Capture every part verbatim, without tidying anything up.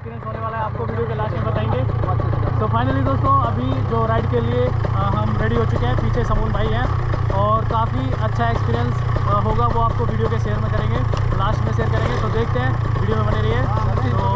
Experience होने वाला है आपको वीडियो के लास्ट में बताएंगे। तो फाइनली दोस्तों अभी जो राइड के लिए हम रेडी हो चुके हैं, पीछे समून भाई हैं और काफ़ी अच्छा एक्सपीरियंस होगा वो आपको वीडियो के शेयर में करेंगे, लास्ट में शेयर करेंगे। तो देखते हैं, वीडियो में बने रहिए। तो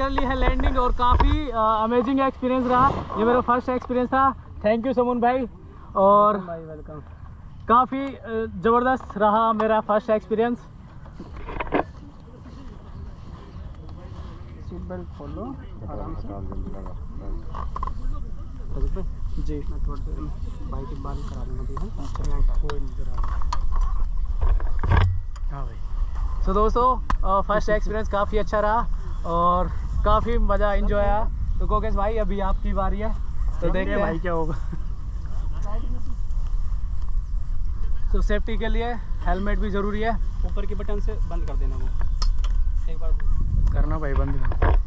कर ली है लैंडिंग और काफ़ी अमेजिंग एक्सपीरियंस रहा। ये मेरा फर्स्ट एक्सपीरियंस था। थैंक यू समून भाई, और वेलकम। काफ़ी ज़बरदस्त रहा मेरा फर्स्ट एक्सपीरियंस। सीट बेल्ट खोलो आराम से जी। मैं थोड़ी देर में भाई की बाल करा दूँगा अभी। कोई नहीं करा। हाँ भाई। सो so, दोस्तों फर्स्ट एक्सपीरियंस काफ़ी अच्छा रहा और काफ़ी मज़ा इंजॉय आया। तो कोकेश भाई अभी आपकी बारी है, तो देखते हैं भाई क्या होगा। तो सेफ्टी के लिए हेलमेट भी ज़रूरी है। ऊपर के बटन से बंद कर देना वो एक बार करना भाई, बंद करना।